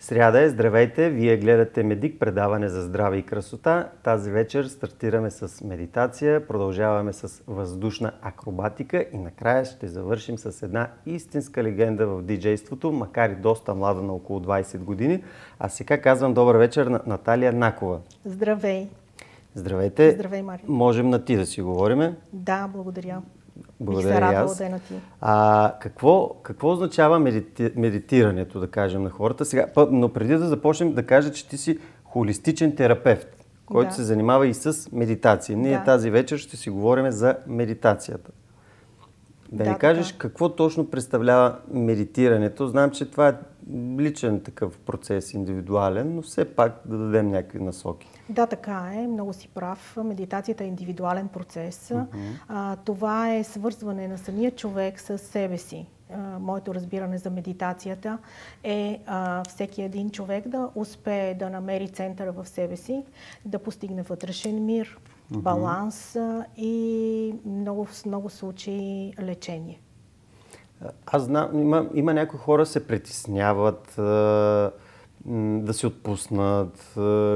Сряда е, здравейте! Вие гледате Медик, предаване за здраве и красота. Тази вечер стартираме с медитация, продължаваме с въздушна акробатика и накрая ще завършим с една истинска легенда в диджейството, макар и доста млада, на около 20 години. А сега казвам добър вечер на Наталия Накова. Здравей! Здравейте! Здравей, Марио! Можем на ти да си говориме? Да, благодаря. Благодаря се и радвала аз. да е на ти. Какво означава медитирането, да кажем, на хората? Сега, но преди да започнем, да кажа, че ти си холистичен терапевт, който се занимава и с медитация. Ние тази вечер ще си говорим за медитацията. Да ни кажеш какво точно представлява медитирането. Знам, че това е личен такъв процес, индивидуален, но все пак да дадем някакви насоки. Да, така е. Много си прав. Медитацията е индивидуален процес. Това е свързване на самия човек с себе си. Моето разбиране за медитацията е всеки един човек да успее да намери центъра в себе си, да постигне вътрешен мир, баланс и в много случаи лечение. Аз знам, има някои хора се притесняват да се отпуснат.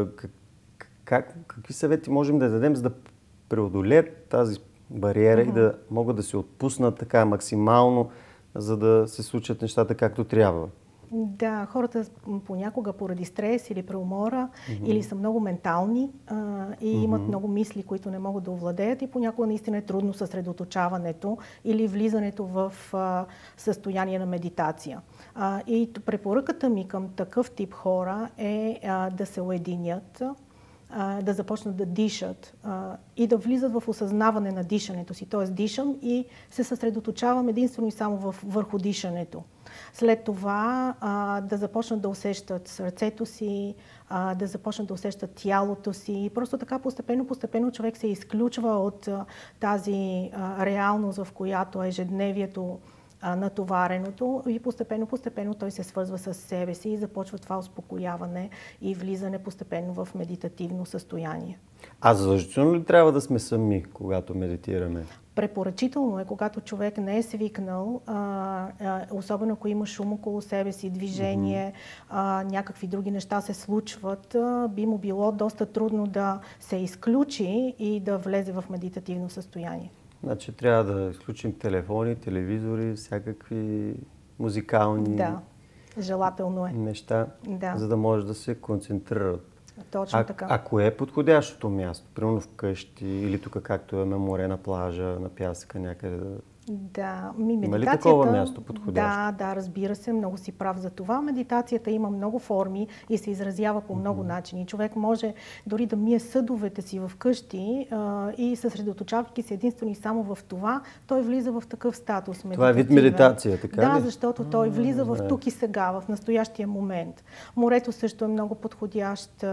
Какви съвети можем да дадем, за да преодолеят тази бариера и да могат да се отпуснат така максимално, за да се случат нещата както трябва? Да, хората понякога поради стрес или преумора, или са много ментални и имат много мисли, които не могат да овладеят, и понякога наистина е трудно съсредоточаването или влизането в състояние на медитация. И препоръката ми към такъв тип хора е да се уединят, да започнат да дишат и да влизат в осъзнаване на дишането си. Т.е. дишам и се съсредоточавам единствено и само върху дишането. След това да започнат да усещат сърцето си, да започнат да усещат тялото си. Просто така постепенно човек се изключва от тази реалност, в която ежедневието натовареното, и постепенно той се свързва с себе си и започва това успокояване и влизане постепенно в медитативно състояние. А задължително ли трябва да сме сами, когато медитираме? Препоръчително е, когато човек не е свикнал, особено ако има шум около себе си, движение, някакви други неща се случват, би му било доста трудно да се изключи и да влезе в медитативно състояние. Значи трябва да изключим телефони, телевизори, всякакви музикални желателно неща, за да може да се концентрират. Точно така. А кое е подходящото място? Примерно вкъщи или тук, както е на море, на плажа, на пясъка някъде? Да, Има ли такова място подходящо? Да, разбира се, много си прав за това. Медитацията има много форми и се изразява по много начини. Човек може дори да мие съдовете си вкъщи и съсредоточавайки се единствено и само в това, той влиза в такъв статус. Това е вид медитация, така ли? Да, защото той влиза в тук и сега, в настоящия момент. Морето също е много подходящ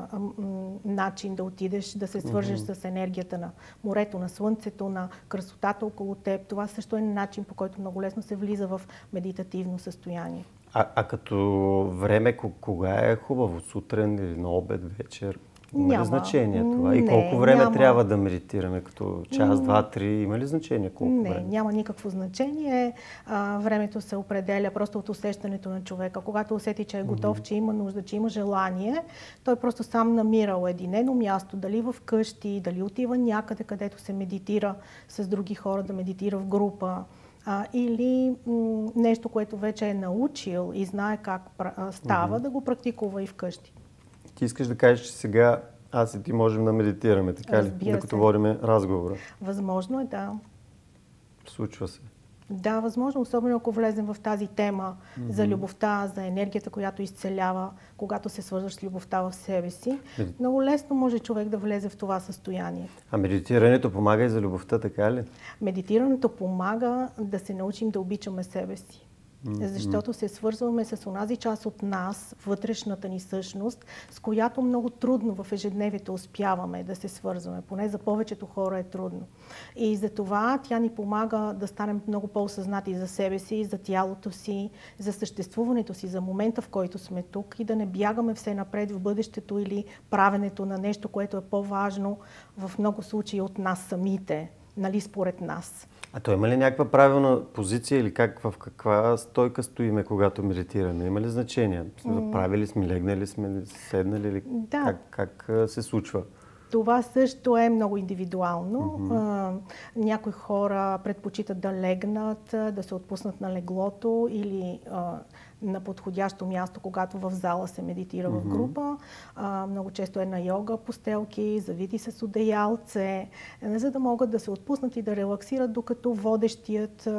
начин да отидеш, да се свържеш с енергията на морето, на слънцето, на красотата около теб. Това също е начин, по който много лесно се влиза в медитативно състояние. А като време, кога е хубаво? Сутрин или на обед, вечер? Има ли значение това? И колко време трябва да медитираме? Като час, два, три? Има ли значение колко време? Няма никакво значение. Времето се определя просто от усещането на човека. Когато усети, че е готов, че има нужда, че има желание, той просто сам намира уединено място, дали в къщи, дали отива някъде, където се медитира с други хора, да медитира в група. Или нещо, което вече е научил и знае как става, да го практикува и вкъщи. Ти искаш да кажеш, че сега аз и ти можем да медитираме, така ли? Докато водим разговора. Възможно е, да. Случва се. Да, възможно, особено ако влезем в тази тема за любовта, за енергията, която изцелява, когато се свързваш с любовта в себе си. Много лесно може човек да влезе в това състояние. А медитирането помага и за любовта, така ли? Медитирането помага да се научим да обичаме себе си. Защото се свързваме с онази част от нас, вътрешната ни същност, с която много трудно в ежедневието успяваме да се свързваме. Поне за повечето хора е трудно. И за това тя ни помага да станем много по-осъзнати за себе си, за тялото си, за съществуването си, за момента, в който сме тук, и да не бягаме все напред в бъдещето или правенето на нещо, което е по-важно в много случаи от нас самите. нали, според нас. А то има ли някаква правилна позиция или в каква стойка стоиме, когато медитираме? Има ли значение? Правили сме, легнали сме, седнали или да. как се случва? Това също е много индивидуално. Някои хора предпочитат да легнат, да се отпуснат на леглото или на подходящо място, когато в зала се медитира в група. Много често е на йога постелки, завити с одеялце, за да могат да се отпуснат и да релаксират, докато водещият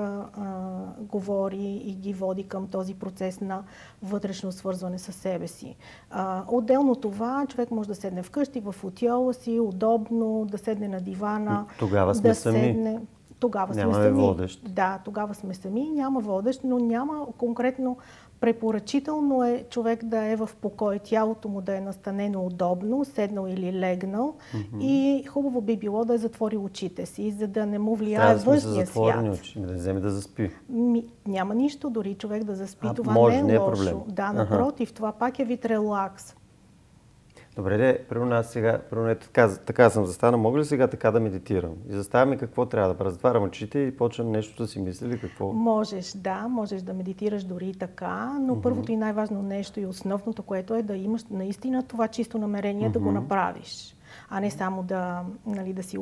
говори и ги води към този процес на вътрешно свързване със себе си. Отделно това, човек може да седне вкъщи, в футиола си, удобно, да седне на дивана. Тогава сме сами. Тогава нямаме сме сами. Водещ. Да, тогава сме сами, няма водещ, но няма конкретно препоръчително е човек да е в покой, тялото му да е настанено удобно, седнал или легнал и хубаво би било да е затворил очите си, за да не му влияе външния свят. Очи, да вземе да заспи. Няма нищо дори човек да заспи, това може, не е лошо. Проблем. Да, напротив, това пак е вид релакс. Добре, примерно аз сега, така съм застанал, мога ли сега така да медитирам? И заставаме какво трябва да правя? Затварям очите и почвам нещо да си мисля или какво? Можеш да медитираш дори така, но първото и най-важно нещо и основното, което е да имаш наистина това чисто намерение да го направиш. А не само да си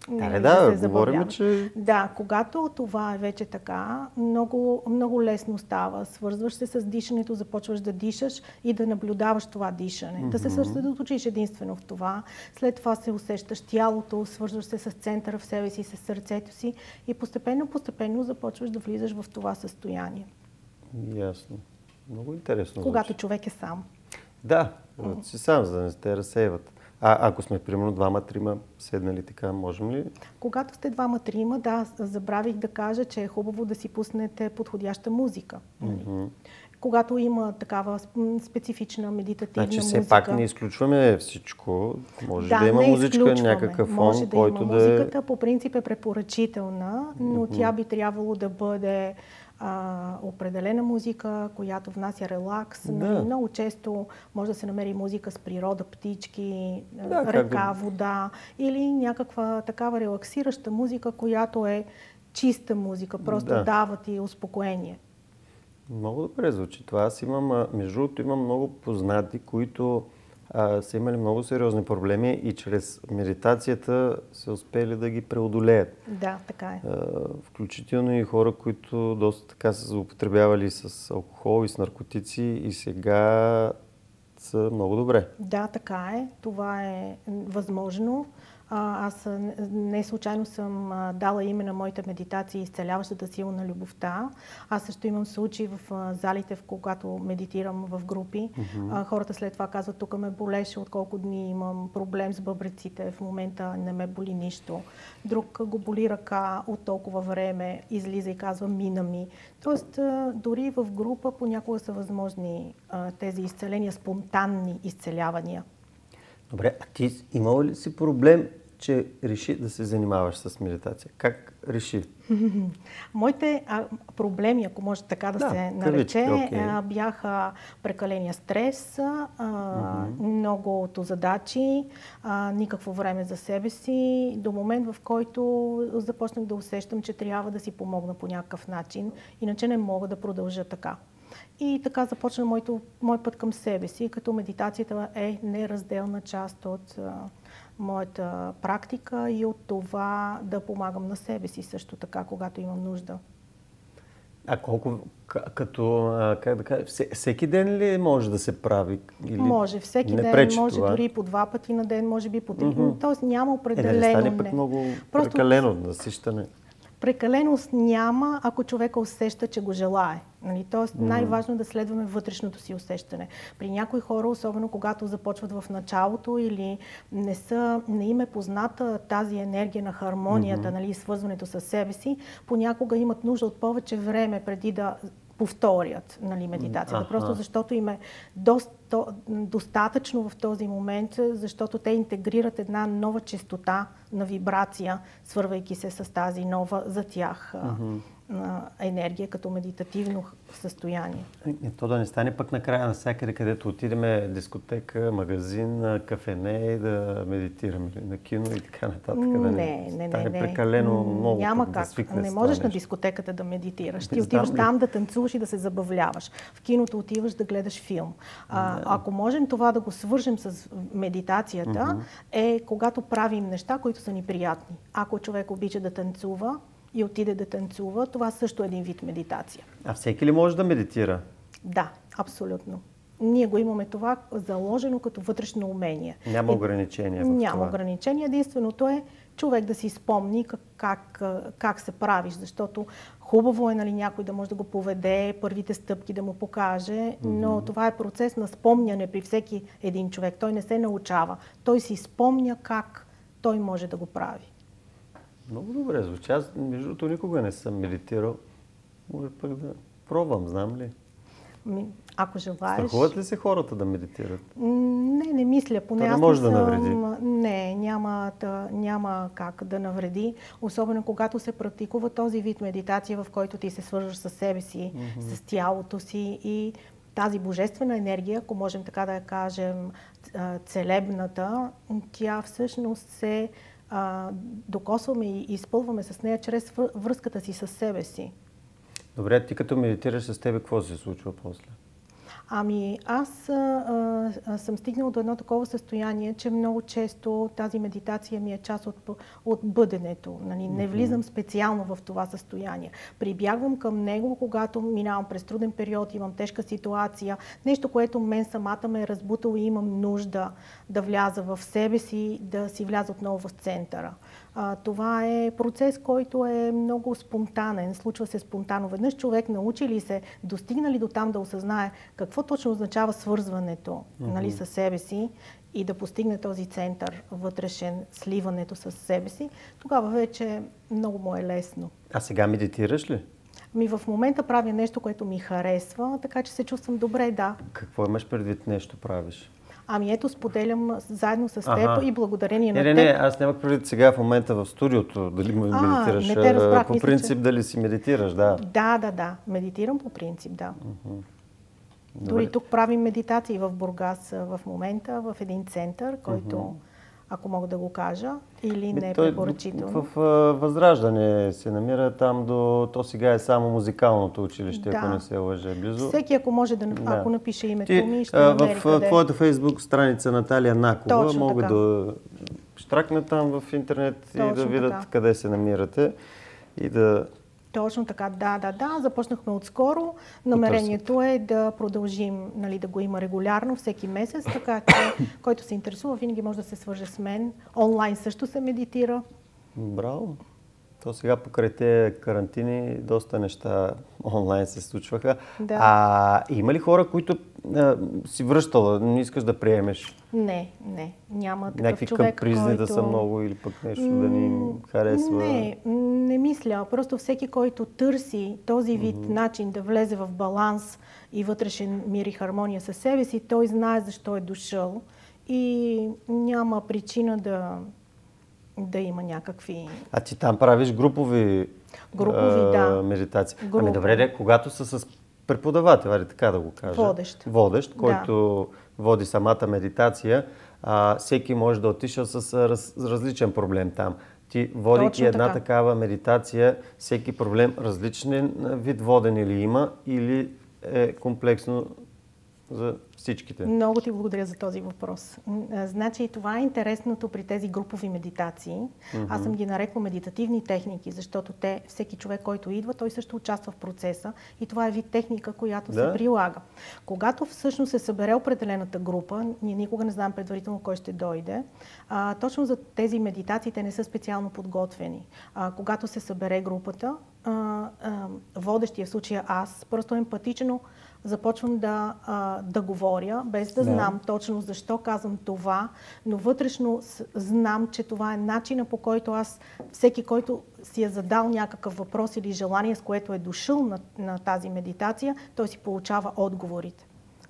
се забавляваш. Да, когато това е вече така, много, много лесно става. Свързваш се с дишането, започваш да дишаш и да наблюдаваш това дишане. Да се съсредоточиш единствено в това. След това се усещаш тялото, свързваш се с центъра в себе си, с сърцето си и постепенно започваш да влизаш в това състояние. Ясно. Много интересно. Когато човек е сам. Да, си сам, за да не те разсейват. Ако сме, примерно, двама-трима седнали така, можем ли? Когато сте двама-трима, да, забравих да кажа, че е хубаво да си пуснете подходяща музика. Когато има такава специфична медитативна музика. Значи все пак не изключваме всичко. Може да има музичка, някакъв фон, може да който има музиката по принцип е препоръчителна, но тя би трябвало да бъде определена музика, която внася релакс. Да. Много често може да се намери музика с природа, птички, река, вода или някаква такава релаксираща музика, която е чиста музика, просто дава ти успокоение. Много добре звучи това. Аз имам, между другото, имам много познати, които са имали много сериозни проблеми и чрез медитацията са успели да ги преодолеят. Да, така е. Включително и хора, които доста така са злоупотребявали с алкохол и с наркотици и сега са много добре. Да, така е. Това е възможно. Аз не случайно съм дала име на моите медитации изцеляващата сила на любовта. Аз също имам случаи в залите, когато медитирам в групи. Хората след това казват, тук ме болеше от колко дни, имам проблем с бъбреците, в момента не ме боли нищо. Друг го боли ръка от толкова време, излиза и казва, мина ми. Тоест, дори в група понякога са възможни тези изцеления, спонтанни изцелявания. Добре, а ти имала ли си проблем, че реши да се занимаваш с медитация? Как реши? Моите проблеми, ако може така да се нарече, бяха прекаления стрес, многото задачи, никакво време за себе си, до момент, в който започнах да усещам, че трябва да си помогна по някакъв начин, иначе не мога да продължа така. И така започна мой път към себе си, като медитацията е неразделна част от моята практика и от това да помагам на себе си също така, когато имам нужда. Как да кажа, всеки ден ли може да се прави? Или може, всеки ден, може това? Дори по 2 пъти на ден, може би по 3. Тоест няма определено. Да стане пък много прекалено насищане. Прекаленост няма, ако човека усеща, че го желае. Тоест най-важно е да следваме вътрешното си усещане. При някои хора, особено когато започват в началото или не им е позната тази енергия на хармонията, свързването с себе си, понякога имат нужда от повече време преди да повторят медитацията. Просто защото им е достатъчно в този момент, защото те интегрират една нова честота на вибрация, свързвайки се с тази нова за тях енергия като медитативно състояние. То да не стане пък накрая навсякъде, където отидеме, дискотека, магазин, кафене и да медитираме на кино и така нататък. Не. Прекалено много. Няма как. Не можеш на дискотеката да медитираш. Ти отиваш там да танцуваш и да се забавляваш. В киното отиваш да гледаш филм. Ако можем това да го свържем с медитацията, е когато правим неща, които са ни приятни. Ако човек обича да танцува и отиде да танцува, това също е един вид медитация. А всеки ли може да медитира? Да, абсолютно. Ние го имаме това заложено като вътрешно умение. Няма ограничения в това? Няма ограничения. Единственото е човек да си спомни как се правиш, защото хубаво е някой да може да го поведе, първите стъпки да му покаже, но това е процес на спомняне при всеки един човек. Той не се научава. Той си спомня как той може да го прави. Много добре звучи. Аз, между другото, никога не съм медитирал. Може пък да пробвам, знам ли? Ако желаеш... Страхуват ли се хората да медитират? Не мисля. Поне това не може да навреди? Не, няма как да навреди. Особено когато се практикува този вид медитация, в който ти се свържаш с себе си, с тялото си и тази божествена енергия, ако можем така да я кажем, целебната, тя всъщност се докосваме и изпълваме с нея чрез връзката си с себе си. Добре, ти като медитираш с тебе, какво се случва после? Аз съм стигнала до едно такова състояние, че много често тази медитация ми е част от бъденето. Не влизам специално в това състояние. Прибягвам към него, когато минавам през труден период, имам тежка ситуация, нещо, което мен самата ме е разбутало и имам нужда да вляза в себе си, да си вляза отново в центъра. Това е процес, който е много спонтанен, случва се спонтанно. Веднъж човек научи ли се, достигна ли до там да осъзнае какво точно означава свързването със себе си и да постигне този център вътрешен, сливането с себе си, тогава вече много му е лесно. А сега медитираш ли? В момента правя нещо, което ми харесва, така че се чувствам добре, да. Какво имаш предвид нещо правиш? Ето, споделям заедно с теб и благодарение на теб. Не, аз нямах предвид сега в момента в студиото, дали медитираш. Не те разбрах, по принцип, дали си медитираш, да. Да. Медитирам по принцип, да. Дори тук правим медитации в Бургас в момента, в един център, който, ако мога да го кажа, или не е препоръчително. В Възраждане се намира там то сега е само музикалното училище, ако не се лъжа близо. Всеки, ако може ако напише името ми, ще намери в твоята фейсбук страница Наталия Накова могат да штракнат там в интернет и да видят къде се намирате и да... Точно така, да. Започнахме отскоро. Намерението е да продължим, да го има регулярно всеки месец, така че който се интересува, винаги може да се свърже с мен. Онлайн също се медитира. Браво! То сега покрай тези карантини доста неща онлайн се случваха. Да. Има ли хора, които си връщала, не искаш да приемеш? Не. Няма такъв някакви човек, капризни който... да са много или пък нещо да ни харесва? Не мисля. Просто всеки, който търси този вид начин да влезе в баланс и вътрешен мир и хармония със себе си, той знае защо е дошъл и няма причина да има някакви... А ти там правиш групови медитации? Добре, когато са с преподавател, така да го кажа. Водещ, който води самата медитация, всеки може да отиша с различен проблем там. Ти, водейки една такава медитация, всеки проблем различен вид водене ли има или е комплексно за всичките? Много ти благодаря за този въпрос. Значи това е интересното при тези групови медитации. Аз съм ги нарекла медитативни техники, защото всеки човек, който идва, той също участва в процеса и това е вид техника, която се прилага. Когато всъщност се събере определената група, ние никога не знаем предварително кой ще дойде, точно за тези медитации те не са специално подготвени. Когато се събере групата, водещия в случая аз, просто емпатично започвам да говоря, без да знам точно защо казвам това, но вътрешно знам, че това е начина, по който всеки, който си е задал някакъв въпрос или желание, с което е дошъл на тази медитация, той си получава отговорите.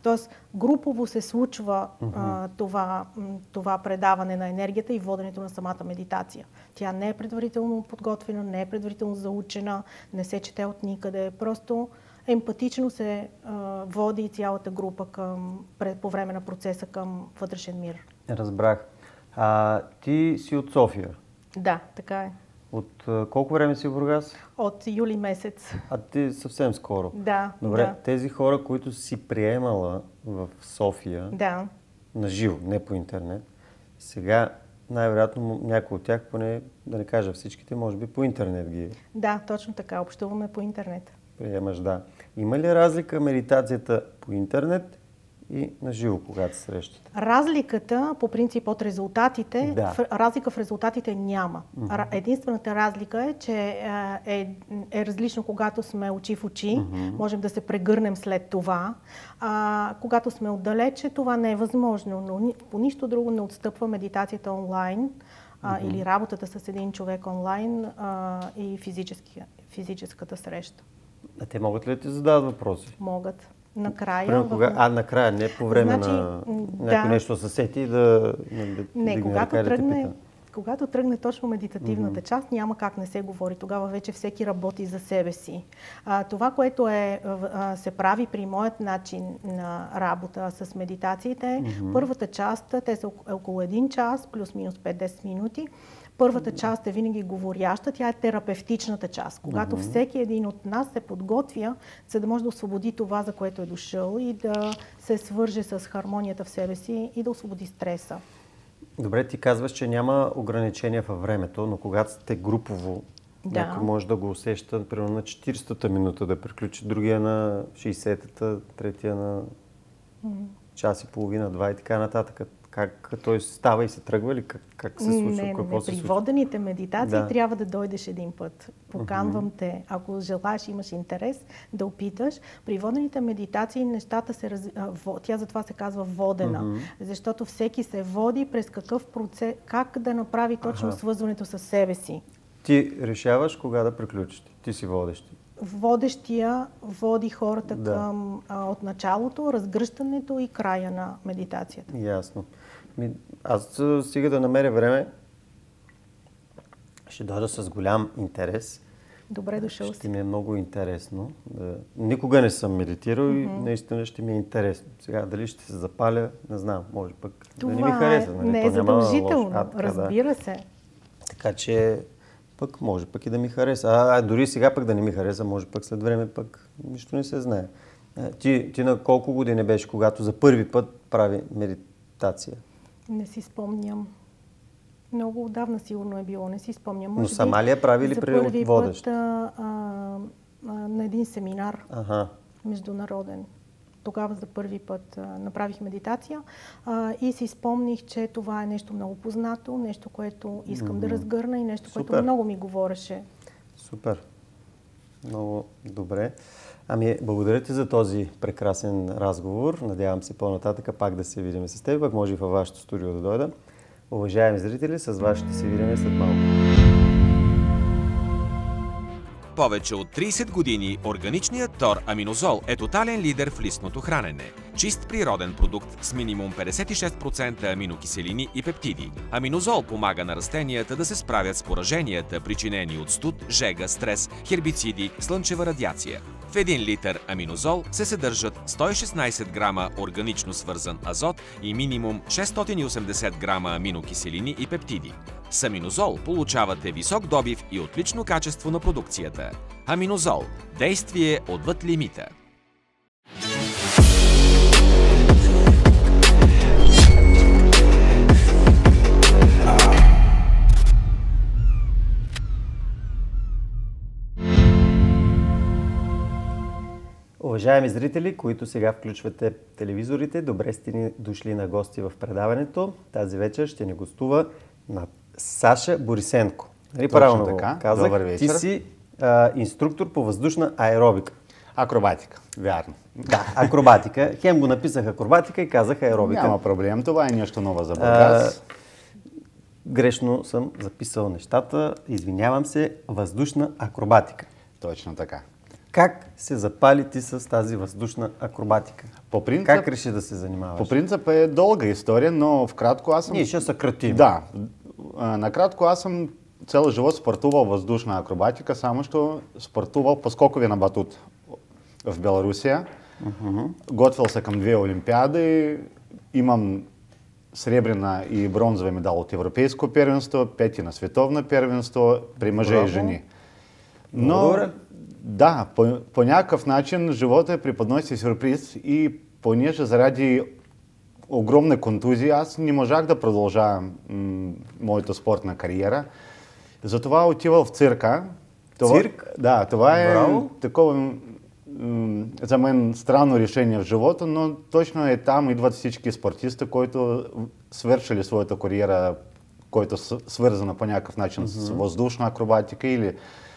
Тоест, групово се случва това предаване на енергията и воденето на самата медитация. Тя не е предварително подготвена, не е предварително заучена, не се чете от никъде. Просто емпатично се води цялата група по време на процеса към вътрешен мир. Разбрах. Ти си от София? Да, така е. От колко време си в Бургас? От юли месец. Ти съвсем скоро? Да. Добре, да. Тези хора, които си приемала в София, на живо, не по интернет, сега най-вероятно някой от тях, поне да не кажа всичките, може би по интернет ги... Да, точно така. Общуваме по интернет. Приемаш, да. Има ли разлика медитацията по интернет и на живо, когато се срещате? Разликата, по принцип, от резултатите, разлика в резултатите няма. Единствената разлика е, че е различно, когато сме очи в очи, можем да се прегърнем след това. Когато сме отдалече, това не е възможно, но по нищо друго не отстъпва медитацията онлайн или работата с един човек онлайн и физическата среща. А те могат ли да ти задават въпроси? Могат. Накрая. Накрая, не по време на някой нещо се сети когато тръгне точно медитативната част, няма как не се говори. Тогава вече всеки работи за себе си. Това, което се прави при моят начин на работа с медитациите, първата част, те са около 1 час, плюс-минус 5-10 минути. Първата част е винаги говоряща, тя е терапевтичната част. Когато всеки един от нас се подготвя, за да може да освободи това, за което е дошъл и да се свърже с хармонията в себе си и да освободи стреса. Добре, ти казваш, че няма ограничения във времето, но когато сте групово, някой може да го усеща, примерно на 40-та минута да приключи, другия на 60-та, третия на час и половина, 2 и така нататък. Как той става и се тръгва или как се случва? При водените медитации трябва да дойдеш един път. Поканвам те, ако желаеш, имаш интерес, да опиташ. При водените медитации нещата тя затова се казва водена, защото всеки се води през какъв процес, как да направи точно свързването със себе си. Ти решаваш кога да приключиш. Ти си водещи. Водещия води хората към от началото, разгръщането и края на медитацията. Ясно. Аз стига да намеря време, ще дойда с голям интерес. Добре дошъл си. Ще ми е много интересно. Никога не съм медитирал и наистина ще ми е интересно. Сега дали ще се запаля, не знам, може пък това да не ми хареса. Не е задължително, разбира се. Така че пък може пък и да ми хареса. Дори сега пък да не ми хареса, може пък след време пък нищо не се знае. Ти на колко години беше, когато за първи път прави медитация? Не си спомням. Много отдавна сигурно е било, не си спомням. Но сама ли я прави ли при водещ? На един семинар международен. Тогава за първи път направих медитация и си спомних, че това е нещо много познато, нещо, което искам да разгърна и нещо, което много ми говореше. Супер. Много добре. Благодаря ти за този прекрасен разговор. Надявам се по-нататък пак да се видим с теб, пък може и във вашето студио да дойда. Уважаеми зрители, с вас ще се видим след малко. Повече от 30 години органичният тор аминозол е тотален лидер в листното хранене. Чист природен продукт с минимум 56% аминокиселини и пептиди. Аминозол помага на растенията да се справят с пораженията, причинени от студ, жега, стрес, хербициди, слънчева радиация. В 1 литър аминозол се съдържат 116 грама органично свързан азот и минимум 680 грама аминокиселини и пептиди. С аминозол получавате висок добив и отлично качество на продукцията. Аминозол – действие отвъд лимита. Уважаеми зрители, които сега включвате телевизорите, добре сте ни дошли на гости в предаването. Тази вечер ще ни гостува на Саша Борисенко. Правилно така. Казах, добър вечер. Ти си инструктор по въздушна аеробика. Акробатика, вярно. Да, акробатика. Хем го написах акробатика и казах аеробика. Няма проблем, това е нещо ново за Бургас. Грешно съм записал нещата. Извинявам се, въздушна акробатика. Точно така. Как се запали ти с тази въздушна акробатика? По принцип, как реши да се занимаваш? По принцип е дълга история, но вкратко аз съм... Ние ще съкратим. Да. Накратко аз съм цял живот спортувал въздушна акробатика, само що спортувал по скокове на батут в Беларусия. Готвил се към 2 олимпиади. Имам сребрена и бронзова медал от европейско первенство, 5 на световно первенство при мъже и жени. Но да, по някакъв начин живота преподноси сюрприз и понеже заради огромна контузия аз не можах да продължавам моята спортна кариера. Затова отивал в цирка. Цирк? Да, това е такова за мен странно решение в живота, но точно е там идват всички спортисти, които свършили своята кариера, който свързана по някакъв начин с въздушна акробатика или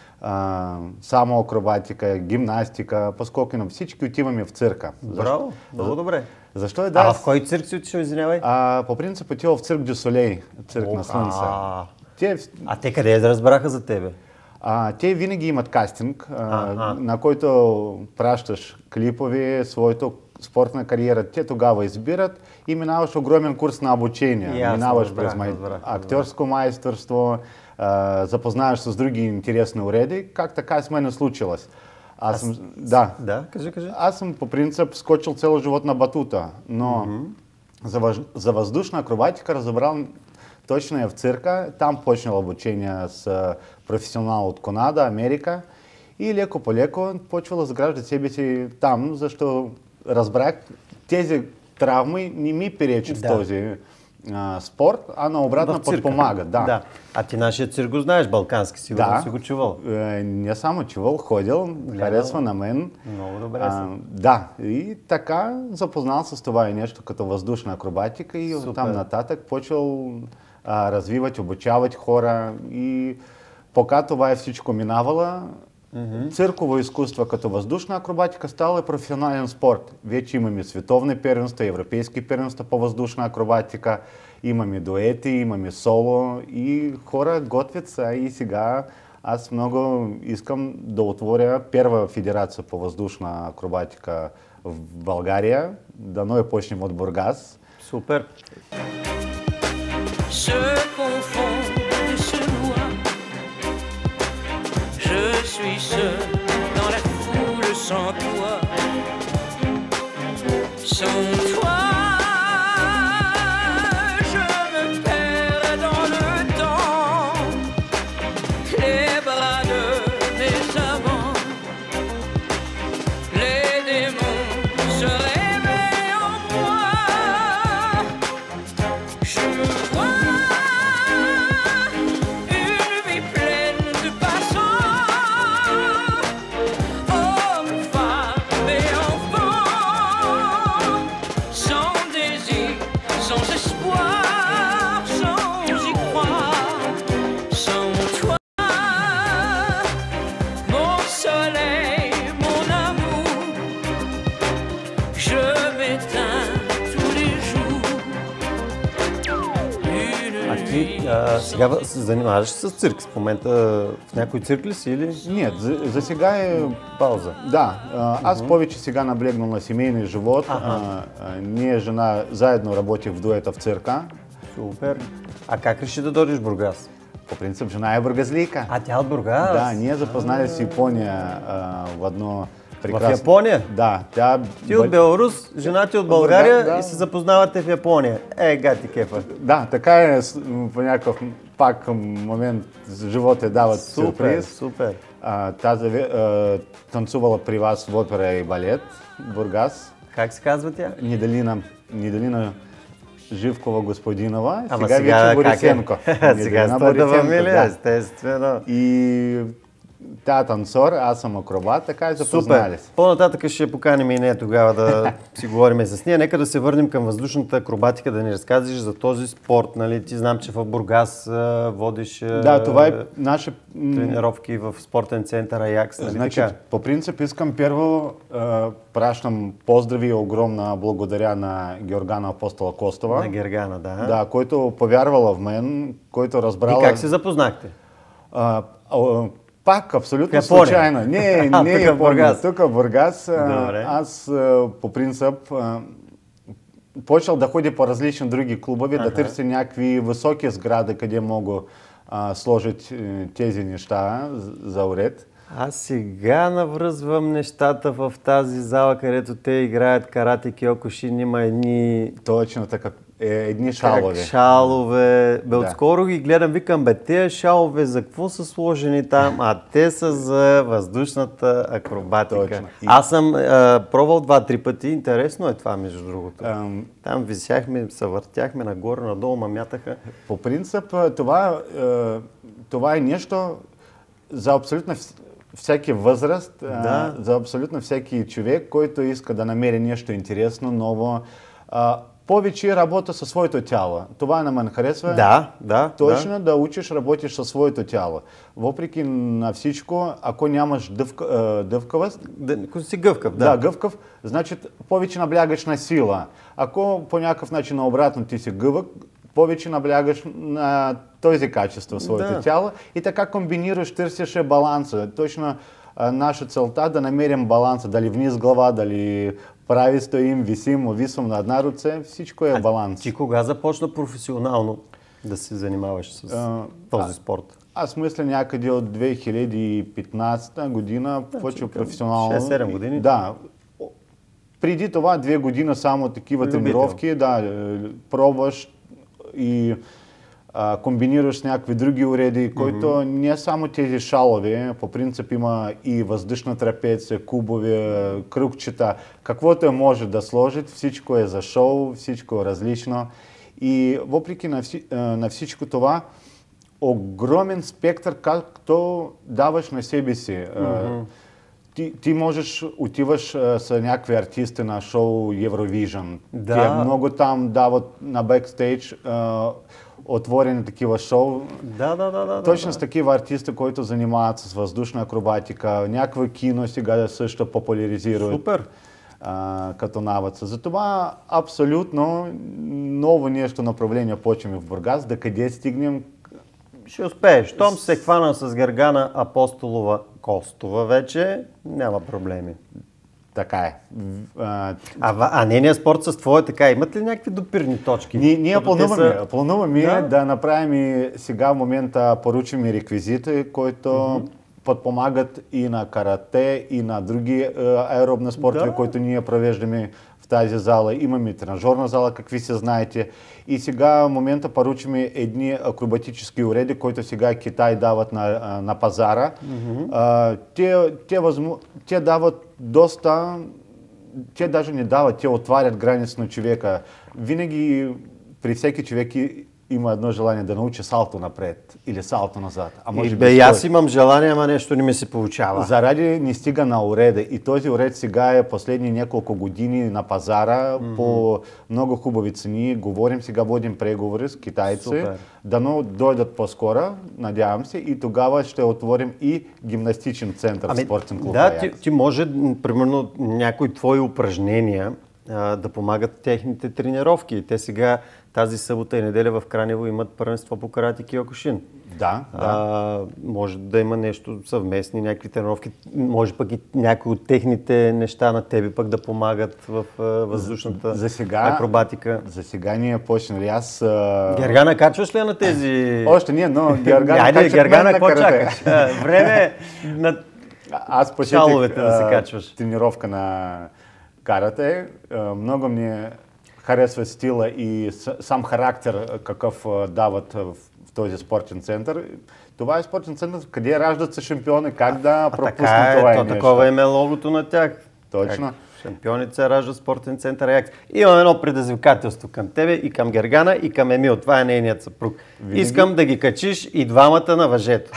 само акробатика, гимнастика, поскоки на всички отиваме в цирка. Браво, много добре. Защо е да? В кой цирк си отишъл, извинявай? По принцип отивал в цирк Дю Солей, цирк на Слънце. Те къде да разбраха за тебе? Те винаги имат кастинг, на който пращаш клипове, своята спортна кариера. Те тогава избират и минаваш огромен курс на обучение. Минаваш през актьорско майсторство, запознаваш с други интересни уреди. Как така с мен е случилось? Кажи. Аз съм по принцип скочил цял живот на батута, но за въздушна акробатика разбрал точно е в цирка. Там почнал обучение с професионал от Канада, Америка и леко по леко почвал да изгражда себе си там, защото разбрах тези травми не ми перечат в този спорт, а наобратно подпомагат. Да. А ти нашия цирк го знаеш, балкански, сигурно си го чувал. Не само чувал, ходил, харесва на мен. Много добре си. Да, и така запознал с това и нещо като въздушна акробатика и оттам нататък почвал развивать, обучавать хора и пока това е всичко минавала, цирково изкуство като въздушна акробатика стало е професионален спорт. Вече имаме световни первенства, европейски первенства по въздушна акробатика, имаме дуети, имаме соло и хора готвят се и сега аз много искам да отворя първа федерация по въздушна акробатика в България, дано я почнем от Бургас. Супер! Se confond et se noie. Je suis seul dans la foule sans toi. Sans toi, je me perds dans le temps. Les bras de mes amants, les démons se réveillent en moi. Je me vois сега се занимаваш с цирк. В момента в някой цирк ли си или? Нет, за сега е пауза. Да, аз повече сега наблегнал на семейный живот. Ние жена заедно работих в дуета в цирка. Супер. А как реши да дойдеш в Бургас? По принцип, жена е бургазлийка. А тя от Бургас? Да, ние запознали с Япония в едно прекрасно... В Япония? Да. Ти от Беларус, жена ти от България и се запознавате в Япония. Гати кефа. Да, така е по някакъв пак момент живота дават сюрприз. Супер. Тази танцувала при вас в опера и балет в Бургас. Как се казва тя? Неделина Живкова Господинова. Ама сега вече Борисенко. Сега сте фамилия, естествено. И тя е танцор, аз съм акробат, така и запознали се. По-нататък ще поканим и нея тогава да си говорим с нея. Нека да се върнем към въздушната акробатика, да ни разказваш за този спорт. Нали? Ти знам, че в Бургас водиш това е наше тренировки в спортен център Аякс. Нали? Значи, по принцип искам първо пращам поздрави и огромна благодаря на Георгана Апостола Костова. На Гергана, да. Да, който повярвала в мен, който разбрала... И как се запознахте? Пак абсолютно Япония. случайно. Не Тук в Япония. Бургас. Тук в Бургас. Добре. Аз по принцип почел да ходя по различни други клубове, да търся някакви високи сгради, къде мога сложить тези неща за уред. Аз сега навръзвам нещата в тази зала, където те играят карате Киокушин. Има едни... Точно така. Едни шалове. Шалове. Бе, Да. отскоро ги гледам, викам, бе, тези шалове за какво са сложени там? А те са за въздушната акробатика. Точно. Аз съм пробвал 2-3 пъти. Интересно е това, между другото. Там висяхме, се въртяхме нагоре, надолу, ма мятаха. По принцип, това е нещо за абсолютно всеки възраст, Да. за абсолютно всеки човек, който иска да намери нещо интересно, ново. Повече работа със своето тяло. Това на мен харесва. Да. Точно да учиш, работиш със своето тяло. Въпреки на всичко, ако нямаш дъвкавост, Ако си гъвкав, да, гъвкав, значит повече наблягаш на сила. Ако по някакъв начин обратно ти си гъвък, повече наблягаш на този качество в своето тяло и така комбинираш, търсиш баланса. Точно наша целта да намерим баланса, дали вниз глава, дали прави стоим, висим, увисвам на една ръце, всичко е баланс. Ти кога започна професионално да се занимаваш с този спорт? Аз мисля някъде от 2015 година почва професионално. 6-7 години? Да. Преди това 2 години само такива тренировки, да, пробваш и комбинираш с някакви други уреди, които не само тези шалове, по принцип има и въздушна трапеция, кубове, кръгчета, каквото може да сложит, всичко е за шоу, всичко е различно и въпреки на всичко това, огромен спектър, както даваш на себе си. Ти можеш, отиваш с някакви артисти на шоу Eurovision. Да. Те много там дават на бекстейдж отворени такива шоу. Да. Точно с такива артисти, които занимават с въздушна акробатика. Някакво кино сега също популяризират. Супер! Като навъца. Затова абсолютно ново нещо направление почваме в Бургас, да къде стигнем. Ще успееш. Том се хвана с Гергана Апостолова Костова вече, няма проблеми. Така е. А нейният спорт с твоя така, имат ли някакви допирни точки? Ние плануваме да направим и сега в момента поручим и реквизити, които подпомагат и на карате, и на други аеробни спортове, които ние провеждаме в тази зала. Имаме тренажерна зала, какви се знаете. И сега в момента поручиме едни акробатически уреди, които сега Китай дават на пазара. Те дават доста... Те даже не дават, те отварят граница на човека. Винаги при всеки човек има едно желание да научи салто напред или салто назад. А може и аз имам желание, ама нещо не ми се получава. Заради не стига на уреда. И този уред сега е последни няколко години на пазара по много хубави цени. Говорим сега, водим преговори с китайци. Дано дойдат по-скоро, надявам се, и тогава ще отворим и гимнастичен център в спортен клуб. Да, ти може, примерно, някои твои упражнения да помагат техните тренировки. Те сега тази събота и неделя в Кранево имат първенство по карате Киокушин. Да. Може да има нещо съвместни, някакви тренировки, може пък и някои от техните неща на тебе пък да помагат в въздушната акробатика. За сега ние почнали. Гергана, качваш ли на тези... Още не, но Гергана, какво чакаш? Време на аз шаловете да се качваш. Тренировка на карате. Много ми харесва стила и сам характер, какъв дават в този спортен център. Това е спортен център, къде раждат се шампиони, как да пропуснат това нещо. Такова е логото на тях. Точно. Шампионите се раждат спортен център Аякс. Имам едно предизвикателство към тебе и към Гергана и към Емил. Това е нейният съпруг. Искам да ги качиш и двамата на въжето.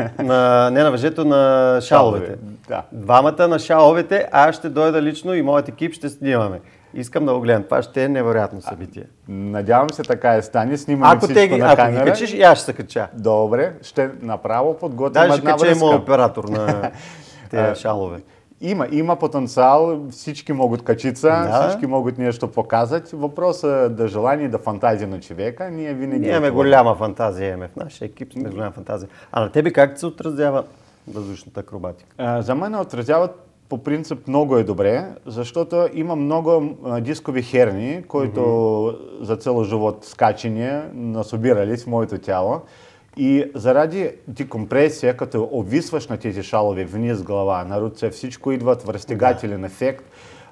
Не на въжето, на шаловете. Да. Двамата на шаловете, аз ще дойда лично и моят екип ще снимаме. Искам да го гледам. Това ще е невероятно събитие. Надявам се така е стане. Снимаме всичко на камера. Ако ги качиш, и аз ще се кача. Добре, ще направо подготвим една връзка. Даже ще кача оператор на тези шалове. Има потенциал, всички могат качица, всички могат нещо показать. Въпросът е да желание, да фантазия на човека. Ние винаги... Ние имаме голяма фантазия, в нашия екип сме голяма фантазия. А на тебе как се отразява въздушната акробатика? За мен отразяват по принцип много е добре, защото има много дискови херни, които за цял живот скачания насобирали с моето тяло. И заради декомпресия, като обвисваш на тези шалове вниз глава, на ръце, всичко идва разтегателен ефект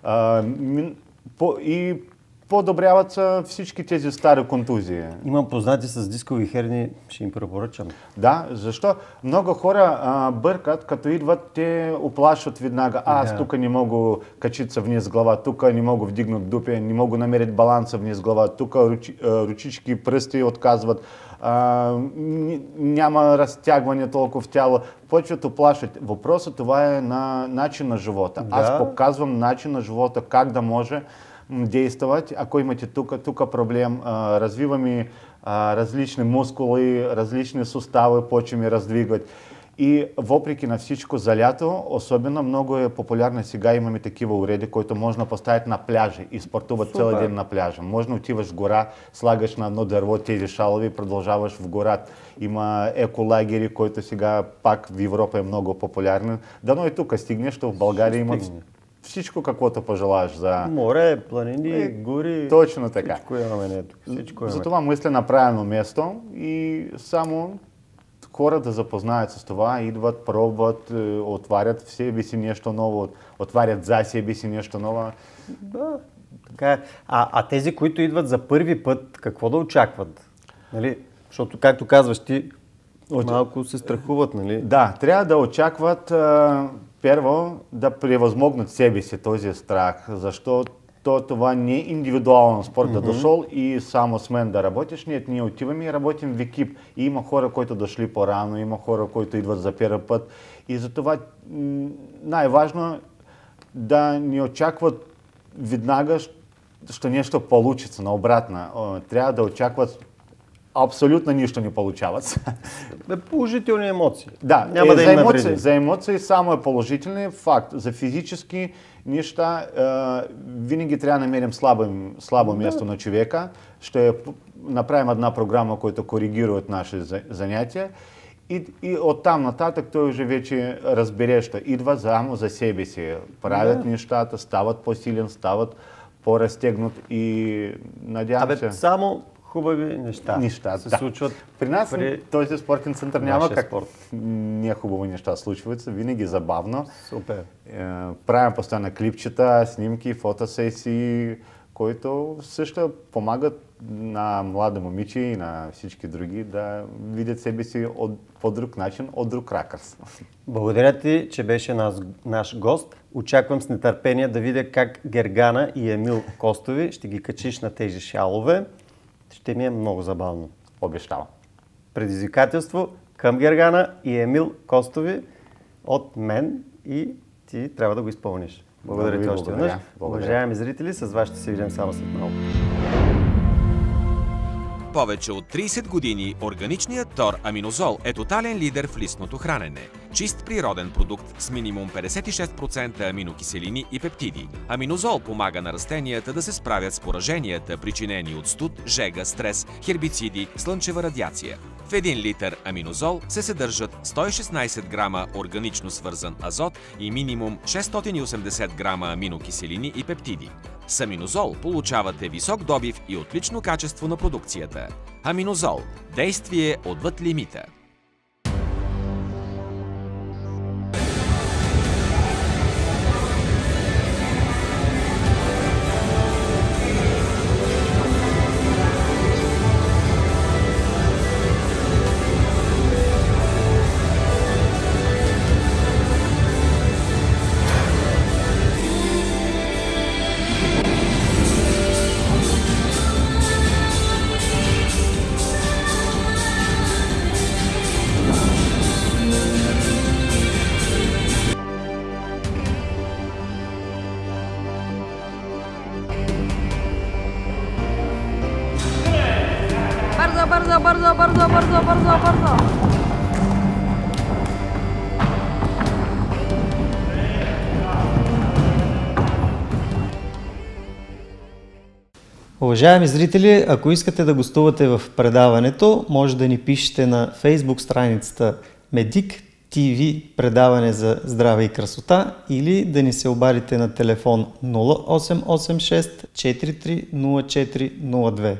и подобряват се всички тези стари контузии. Имам познати с дискови херни, ще им препоръчам. Да, защо много хора бъркат, като идват, те оплашват веднага. Аз тук не мога качиться вниз глава, тук не мога вдигнат дупе, не мога намерить баланса вниз глава, тук ръчички, пръсти отказват, няма разтягване толкова в тяло. Почват оплашват. Въпросът това е на начин на живота. Аз показвам начин на живота, как да може действовать, ако имате тук проблем, развиваме различни мускули, различни сустави, почваме раздвигват. И въпреки на всичко за лято, особено много е популярно сега, имаме такива уреди, които можно поставить на пляжа и спортуват цял ден на пляжа. Можно отиваш в гора, слагаш на едно дърво тези шалови и продължаваш в гората. Има еколагери, които сега пак в Европа е много популярни. Дано и тук стигнеш, в България има всичко, каквото пожелаеш за... Море, планини, гори... Точно така. Всичко имаме, всичко имаме. Затова мисля на правилно место и само хора да запознаят с това, идват, пробват, отварят в себе си нещо ново, отварят за себе си нещо ново. Да, така е. А тези, които идват за първи път, какво да очакват? Нали? Защото, както казваш ти, малко се страхуват, нали? Да, трябва да очакват първо да превъзмогнат себе си този страх, защото това не е индивидуален спорт, да дошъл и само с мен да работиш. Ние отиваме и работим в екип. И има хора, които дошли по-рано, има хора, които идват за първи път. И затова най-важно да не очакват веднага, що нещо получится, наобратно. Трябва да очакват абсолютно нищо не получават. Положителни емоции. Да, няма да има вреди. За емоции само е положителен факт. За физически неща винаги трябва да намерим слабо място на човека. Ще направим една програма, която коригира от наши занятия. И оттам нататък той уже вече разбере, що идва само за себе си. Правят нещата, стават по-силен, стават по-разтегнат и надявам се... Само хубави неща се случват. При нас този спортен център няма как не хубави неща случват се, винаги забавно. Супер. Правим постоянно клипчета, снимки, фотосесии, които също помагат на млади момичи и на всички други да видят себе си по друг начин, от друг ракърс. Благодаря ти, че беше наш гост. Очаквам с нетърпение да видя как Гергана и Емил Костови ще ги качиш на тези шалове. Ще ми е много забавно. Обещавам. Предизвикателство към Гергана и Емил Костови от мен и ти трябва да го изпълниш. Благодаря ти още веднъж. Уважаеми зрители, с вас ще се видим само след малко. Повече от 30 години органичният тор аминозол е тотален лидер в листното хранене. Чист природен продукт с минимум 56% аминокиселини и пептиди. Аминозол помага на растенията да се справят с пораженията, причинени от студ, жега, стрес, хербициди, слънчева радиация. В 1 литър аминозол се съдържат 116 грама органично свързан азот и минимум 680 грама аминокиселини и пептиди. С аминозол получавате висок добив и отлично качество на продукцията. Аминозол – действие отвъд лимита. Бързо. Уважаеми зрители, ако искате да гостувате в предаването, може да ни пишете на Facebook страницата Medic ТВ предаване за здраве и красота или да ни се обадите на телефон 0886 430402.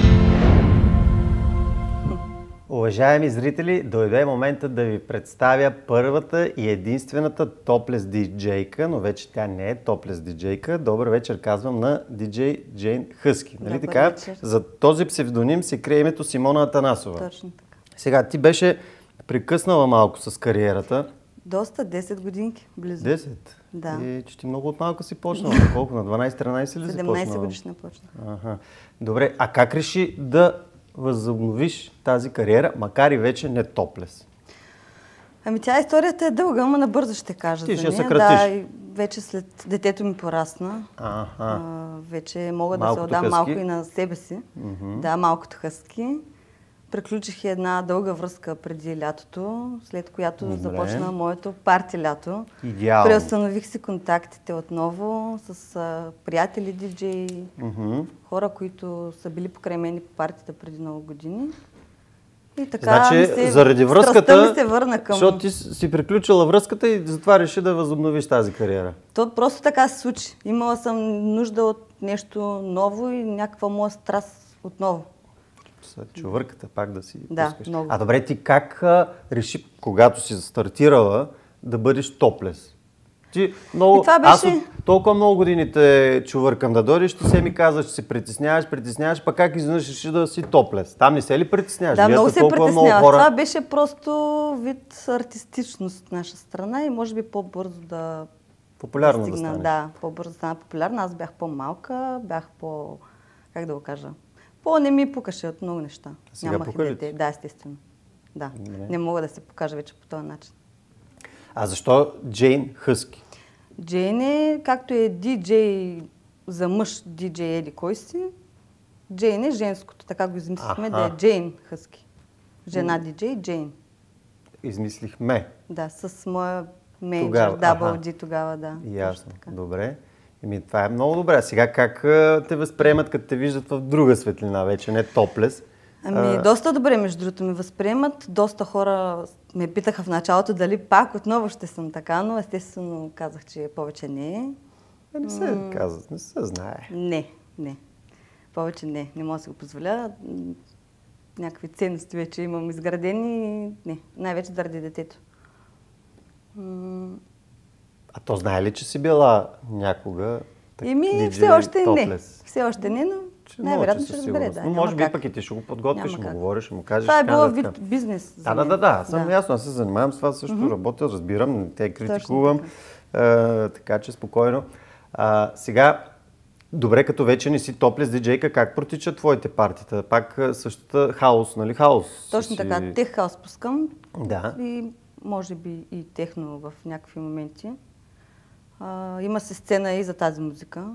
Уважаеми зрители, дойде момента да ви представя първата и единствената топлес диджейка, но вече тя не е топлес диджейка. Добър вечер казвам на диджей Джейн Хъски. Нали така? Вечер. За този псевдоним се крие името Симона Атанасова. Точно така. Сега, ти беше прекъснала малко с кариерата. Доста, 10 годинки близо. 10? Да. И че ти много от малко си почнала. На колко? На 12-13 ли си почнала? 17 годишна почна. Аха. Добре, а как реши да възобновиш тази кариера, макар и вече не топлес? Ами тя историята е дълга, ама набързо ще кажа. Ти за ще нея. съкратиш. Да, и вече след детето ми порасна. Вече мога да се Малкото отдам хъски. малко и на себе си. Да, малкото хъски. Приключих една дълга връзка преди лятото, след която Добре. започна моето парти лято. Идеално. Преустанових си контактите отново с приятели, диджеи, хора, които са били покрай мен по партията преди много години. И така Значи, заради връзката, страстта ми се върна към... защото ти си приключила връзката и затова реши да възобновиш тази кариера. То просто така се случи. Имала съм нужда от нещо ново и някаква моя страст отново. С чувърката пак да си Да, пускаш. много. А добре, ти как реши, когато си стартирала, да бъдеш топлес? Ти много... И това беше- Аз от толкова много години те чувъркам да дойдеш, ти се ми казваш, че се притесняваш, пък как изведнъж реши да си топлес? Там не се ли притесняваш? Да, Гледате много се толкова притеснявах. много хора. Това беше просто вид артистичност от наша страна и може би по-бързо да Популярно да стигна. стане. Да, по-бързо да стана популярна. Аз бях по-малка, бях по... Как да го кажа? Не ми пукаше от много неща. Сега Нямах пука ли дете. ти? Да, естествено. Да. Добре. Не мога да се покажа вече по този начин. А защо Джейн Хъски? Джейн е, както е диджей за мъж, диджей еди кой си, Джейн е женското, така го измислихме, да е Джейн Хъски. Жена диджей, Джейн. Измислихме. Да, с моя менеджер, Тогава, WD тогава, да. Ясно. Точно така. Добре. Това е много добре. Сега как те възприемат, като те виждат в друга светлина, вече не топлес? Доста добре, между другото, ме възприемат. Доста хора ме питаха в началото дали пак отново ще съм така, но естествено казах, че повече не е. Не се казва, не се знае. Не. Повече не. Не мога да си го позволя. Някакви ценности вече имам изградени. Не. Най-вече заради детето. А то знае ли, че си била някога Все още не. топлес? Все още не, но най-вероятно ще разбере. Да, но може би пък и ти ще го подготвиш, ще му говориш, ще му кажеш. Това е така било нататък. вид бизнес. за мен. Да, съм ясно. Аз се занимавам с това също, работя, разбирам, те критикувам, така че спокойно. Сега, добре, като вече не си топлес диджейка, как протичат твоите партита? Пак същата хаос, нали хаос? Точно така, тех хаус пускам. Да. И може би и техно в някакви моменти. Има се сцена и за тази музика.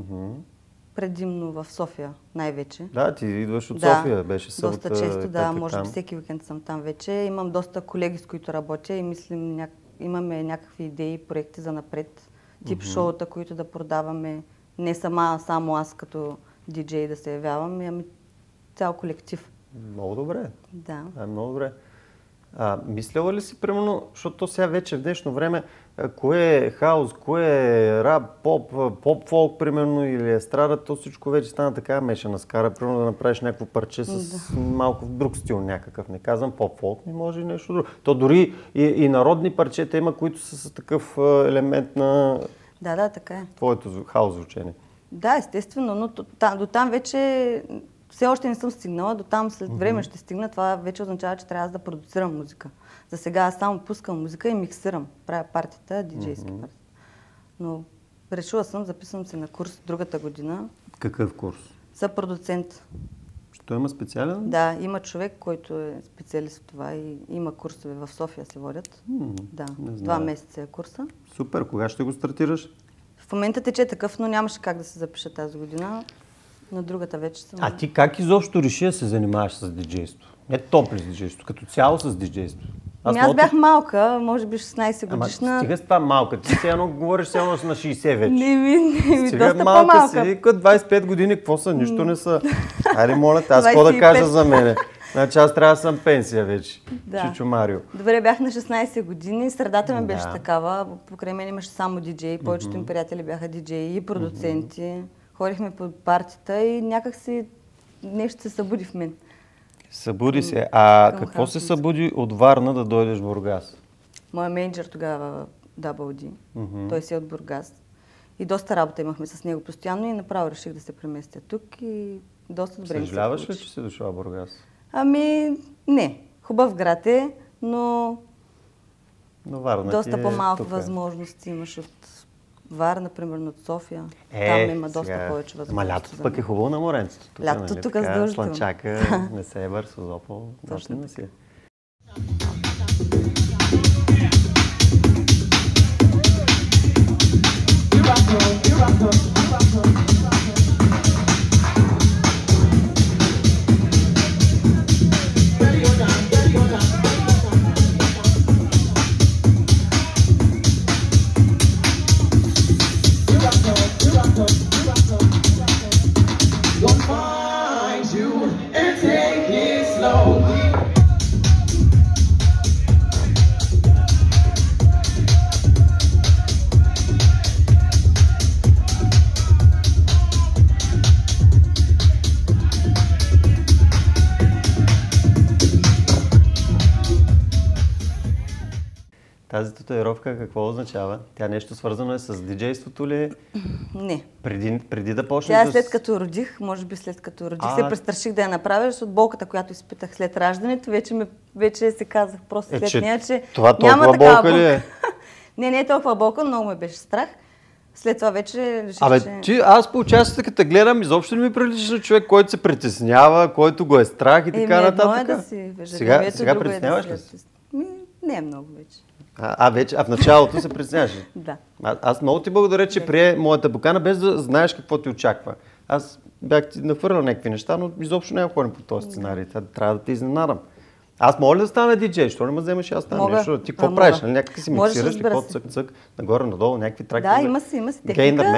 Предимно в София най-вече. Да, ти идваш от София, беше събота. Доста често, да, петък може там. би всеки уикенд съм там вече. Имам доста колеги, с които работя и мислим, имаме някакви идеи, проекти за напред. Тип шоута, които да продаваме. Не само аз като диджей да се явявам, ами цял колектив. Много добре. Да. Много добре. Мисляла ли си, примерно, защото сега вече в днешно време, кое е хаос, кое е рап, поп-фолк, примерно, или естрада, то всичко вече стана така мешана скара, примерно да направиш някакво парче с малко в друг стил някакъв. Не казвам поп-фолк, не може и нещо друго. То дори и народни парчета има, които са с такъв елемент на Да, така е. твоето хаос звучение. Да, естествено, но до там вече все още не съм стигнала, до там след време ще стигна. Това вече означава, че трябва да продуцирам музика. За сега аз само пускам музика и миксирам. Правя партията, диджейски партията. Но решила съм, записвам се на курс другата година. Какъв курс? За продуцент. Що има специален? Да, има човек, който е специалист в това и има курсове в София се водят. Да, 2 месеца е курса. Супер, кога ще го стартираш? В момента тече такъв, но нямаше как да се запиша тази година. На другата вече съм. А ти как изобщо реши да се занимаваш с диджейство? Не топлес диджейство, като цяло с диджейство. Аз бях малка, може би 16 годишна. Ама стига с това малка. Ти сега говориш сега на 60 вече. Не, стига доста малка по-малка. си, като 25 години, какво са? Нищо не са. Айде, моля, аз какво да кажа за мене? Значи аз трябва да съм пенсия вече. Да. Чичо Марио. Добре, бях на 16 години, средата ми беше такава, покрай мен имаше само диджеи, повечето ми приятели бяха диджеи и продуценти. Ходихме по партията и някак си нещо се събуди в мен. Събуди се. А какво се събуди от Варна да дойдеш в Бургас? Моя менеджер тогава, Double D, той си е от Бургас. И доста работа имахме с него постоянно и направо реших да се преместя тук и доста добре ми се Съжаляваш ли, получи. че си дошла в Бургас? Ами, не. Хубав град е, но Варна доста по-малко тук. възможности имаш от Варна, примерно от София. Там има доста повече възможности. Ма лятото пък е хубаво на моренцето. Лятото тук задължително. Слънчака, Несебър, Созопол. Точно си. Тази татуировка какво означава? Тя нещо свързано е с диджейството ли? Не. Преди да почнеш Тя е след като родих, може би след като родих, се престраших да я направя, защото болката, която изпитах след раждането, вече се казах просто след нея, че това няма толкова такава болка ли е? Не е толкова болка, много ме беше страх. След това вече реших, че... Аз по участията, като гледам, изобщо не ми приличаш на човек, който се притеснява, който го е страх и така нататък. Едно е да си Сега притесняваш ли си? Не е много вече. В началото се притесняваш. Да. Аз много ти благодаря, че прие моята покана, без да знаеш какво ти очаква. Аз бях ти нахвърлял някакви неща, но изобщо няма ходим по този сценарий. Трябва да те изненадам. Аз мога ли да стана диджей? Що не ме вземаш и аз ставам нещо? Ти какво правиш? Някак си миксираш ли, какво цък-цък, нагоре-надолу, някакви треки? Да, има си техника,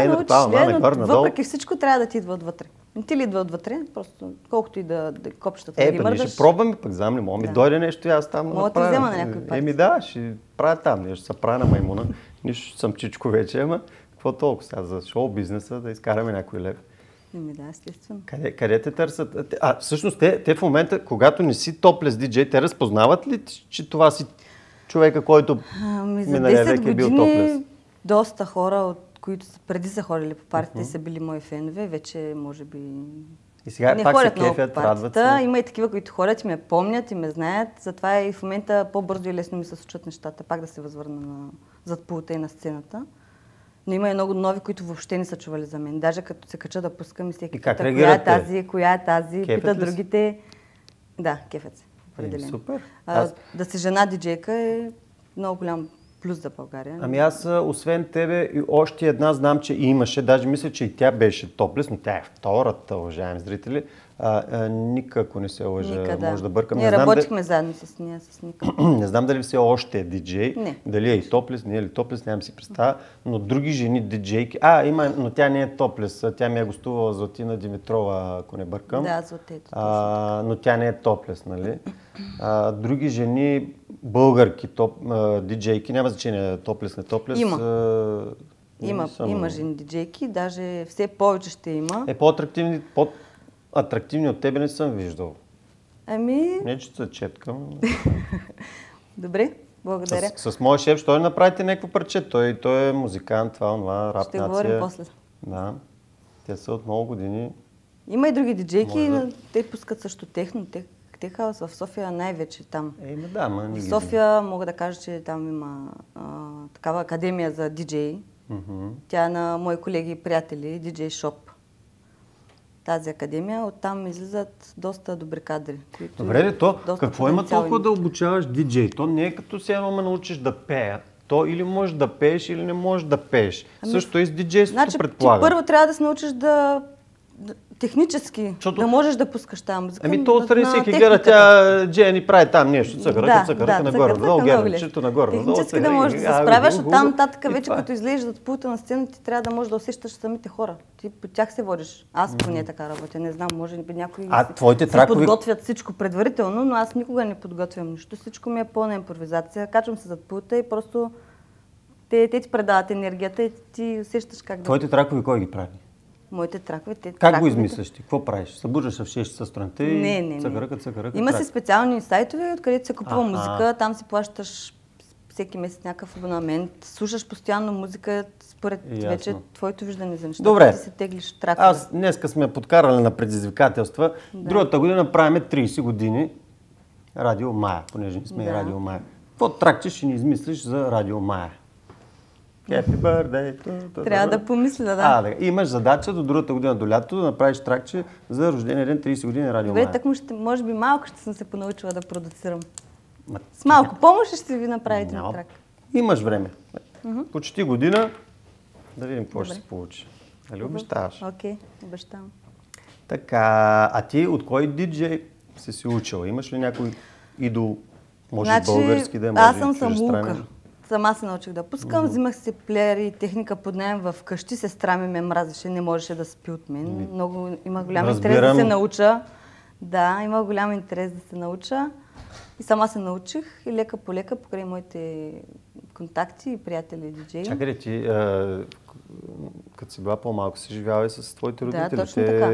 въпреки всичко трябва да ти идва отвътре. Не ти ли идва отвътре, просто колкото и да копчетата да ги мърдаш. Ще пробваме, пък знам ли, мога ми дойде нещо и аз там мога да взема на някой път. Да, ще правя там нещо, се правя на маймуна. Нищо съм чичко вече, ама какво толкова сега за шоу-бизнеса да изкараме някой лев. Да, естествено. Къде те търсят? Всъщност те в момента, когато не си топлес диджей, те разпознават ли, че това си човека, който миналия век е бил топлес? Доста хора, които преди са ходили по партията и са били мои фенове, вече може би и сега не пак ходят се кефят, радват се. Има и такива, които ходят и ме помнят и ме знаят, затова и в момента по-бързо и лесно ми се случват нещата, пак да се възвърна зад пулта и на сцената. Но има и много нови, които въобще не са чували за мен. Даже като се кача да пускам и всеки пита, коя е тази, пита другите. Да, кефят се. Определено. Супер. Да си жена диджейка е много голям плюс за България. Ами аз, освен тебе, и още една знам, че имаше, даже мисля, че и тя беше топлес, но тя е втората, уважаеми зрители. Ника, ако не се лъжа, може да бъркам. Ние работихме заедно с нея, с Ника. Не знам дали все още е диджей, дали е и топлес, не е ли топлес, нямам си представа, но други жени диджейки, има, но тя не е топлес, тя ми е гостувала Златина Димитрова, ако не бъркам. Да, Златето. Но тя не е топлес, нали? Други жени, българки, диджейки, няма значение топлес, не топлес. Има жени диджейки, даже все повече ще има. Атрактивни от тебе не съм виждал. Не, че се четкам. Добре, благодаря. С моя шеф, що не направите някакво парче? Той е музикант, това, рап нация. Ще говорим после. Да, те са от много години. Има и други диджейки, те пускат също техно. Те хаос в София най-вече там. В София мога да кажа, че там има такава академия за диджеи. Тя е на мои колеги и приятели, диджей шоп. Тази академия, оттам излизат доста добри кадри. Добре, какво има толкова да обучаваш диджей? То не е като сега ме научиш да пея. То или можеш да пееш, или не можеш да пееш. Също и с диджейството предполагам. Ти първо трябва да се научиш да технически, да можеш да пускаш тази музика. Ами то отстрани всеки гледа, тя Джени прави там нещо, цъкъръка, нагоре, надолу, гербчето, нагоре, надолу. Технически да можеш да се справяш, от там нататък вече като излезеш от пулта на сцена, ти трябва да можеш да усещаш самите хора. Ти по тях се водиш. Аз поне така работя, не знам, може би някои твоите тракови подготвят всичко предварително, но аз никога не подготвям нищо. Всичко ми е пълна импровизация. Качвам се зад пулта и просто те ти предават енергията и ти усещаш как да... Твоите тракови кой ги прави? Моите тракове, Как го измисляш ти? Какво правиш? Събуждаш в 6 часа сутринта и цъкъръка. Има си специални сайтове, откъдето се купува музика, там си плащаш всеки месец някакъв абонамент, слушаш постоянно музика според вече твоето виждане за нещата. Добре. Ти се теглиш тракове. Аз днеска сме подкарали на предизвикателства. Другата година правим 30 години Радио Мая, понеже не сме и Радио Мая. Какво тракче ще ни измислиш за Радио Мая? Happy birthday. Трябва да помисля, да. Имаш задача до другата година, до лятото, да направиш тракче за рождения ден 30 години Радио Мая. Добре, так може би малко ще съм се понаучила да продуцирам. С малко помощ ще ви направите на трак. Имаш време. Почти година, да видим какво ще се получи. Дали обещаваш? Окей, обещавам. Така, а ти от кой диджей си учила? Имаш ли някой идол, може български да е, може аз съм самоука. Сама се научих да пускам, взимах си плеери и техника под наем в къщи, сестра ми ме мразеше, не можеше да спи от мен. Много имах голям интерес да се науча. Да, имах голям интерес да се науча. И сама се научих и лека по лека, покрай моите контакти и приятели диджеи. Чакай, ти като си била по-малко, си живяла и с твоите родители? Да, точно така.